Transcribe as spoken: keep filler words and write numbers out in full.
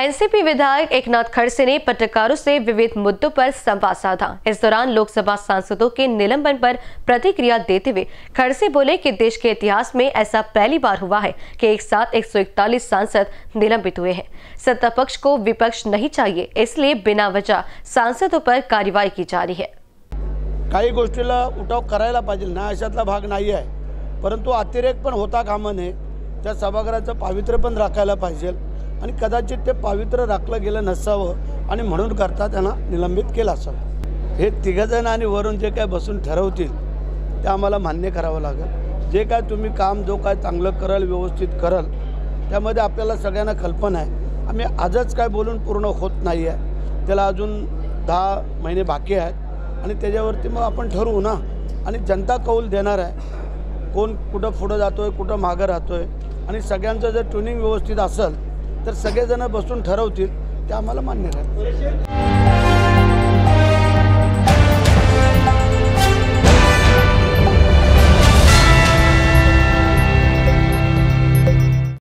NCP विधायक एकनाथ खड़से ने पत्रकारों से विविध मुद्दों पर संवाद साधा। इस दौरान लोकसभा सांसदों के निलंबन पर प्रतिक्रिया देते हुए खड़से बोले कि देश के इतिहास में ऐसा पहली बार हुआ है कि एक साथ एक सौ इकतालीस सांसद निलंबित हुए हैं। सत्ता पक्ष को विपक्ष नहीं चाहिए, इसलिए बिना वजह सांसदों पर कार्रवाई की जा रही है। काही गोष्टीला उठाव करायला पाहिजे ना, अशातला भाग नाही आहे, परंतु अतिरेक पण होता कामा नये। त्या सभागृहाचं पावित्र्य पण राखायला पाहिजे आणि कदाचित ते पावित्र्य राखलं गेलं नसावं आणि म्हणून करता त्यांना निलंबित केलं असावं। हे तिघजण आणि वरून जे काय बसून ठरवतील ते आम्हाला मान्य करावं लागेल। जे काय तुम्ही काम जो काय चांगलं कराल, व्यवस्थित कराल, त्यामध्ये आपल्याला सगळ्यांना कल्पना आहे। आम्ही आजच काय बोलून पूर्ण होत नाही आहे, त्याला अजून दहा महिने बाकी आहेत आणि त्याच्यावरती मग आपण ठरवू ना। आणि जनता कौल देणार आहे, कोण कुठं पुढं जातोय, कुठं मागं राहतोय आणि सगळ्यांचं जर ट्युनिंग व्यवस्थित असेल तर सगळेजण बसून ठरवतील, ते आम्हाला मान्य आहे।